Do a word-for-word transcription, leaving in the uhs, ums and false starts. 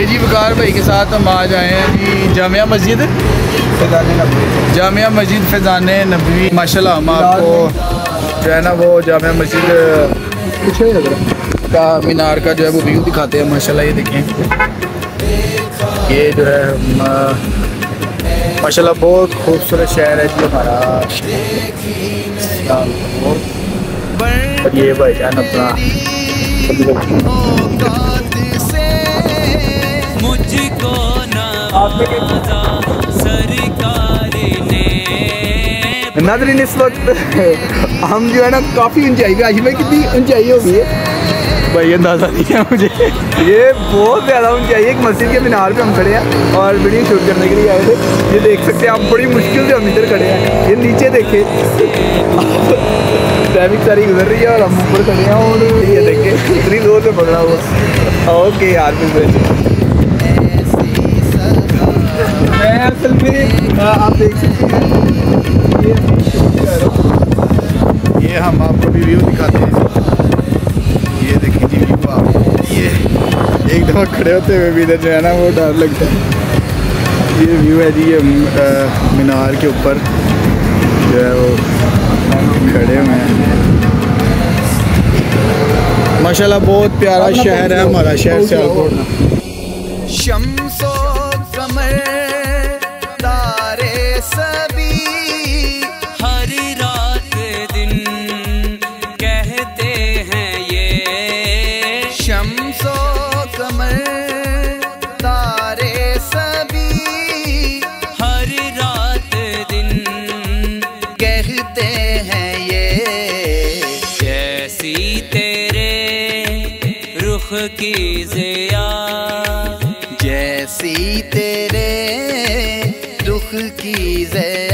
ये जी वकार भाई के साथ हम आज आए हैं जी जामिया मस्जिद जामिया मस्जिद फैज़ान नबवी। माशाल्लाह हम आपको जो है ना वो जामिया मस्जिद का मीनार का जो है वो व्यू दिखाते हैं। माशाल्लाह ये देखें, ये जो है माशाल्लाह बहुत खूबसूरत शहर है जी हमारा। ये भाई जान अपना मुझको नाज़रीन इस वक्त हम जो है ना काफ़ी ऊंचाई पे, आशिफ भाई कितनी ऊंचाई होगी है भाई अंदाज़ा नहीं है मुझे। ये बहुत ज़्यादा ऊंचाई है। एक मस्जिद के मीनार पे हम खड़े हैं और वीडियो शूट करने के लिए आए थे। ये देख सकते हैं आप, बड़ी मुश्किल से हम इधर खड़े हैं। ये नीचे देखे ट्रैफिक सारी गुजर रही है और हम ऊपर खड़े हैं और ये देखे इतनी जोर से पकड़ा हुआ। ओके यार फिर मैं असल में आप देख सकते हैं ये हम आपको भी व्यू दिखाते हैं। ये देखिए जी व्यू आप, ये एक दफ़ा खड़े होते हुए भी इधर जो है ना वो डर लगता है। ये व्यू है जी, ये मीनार के ऊपर जो है वो खड़े हुए हैं। माशाल्लाह बहुत प्यारा शहर है हमारा शहर सियालकोट। शम्सो कमर तारे सभी हर रात दिन कहते हैं ये। शम्सो कमर तारे सभी हर रात दिन कहते हैं ये। जैसी तेरे रुख की ज़िया, जैसी तेरे रुख की ज़िया।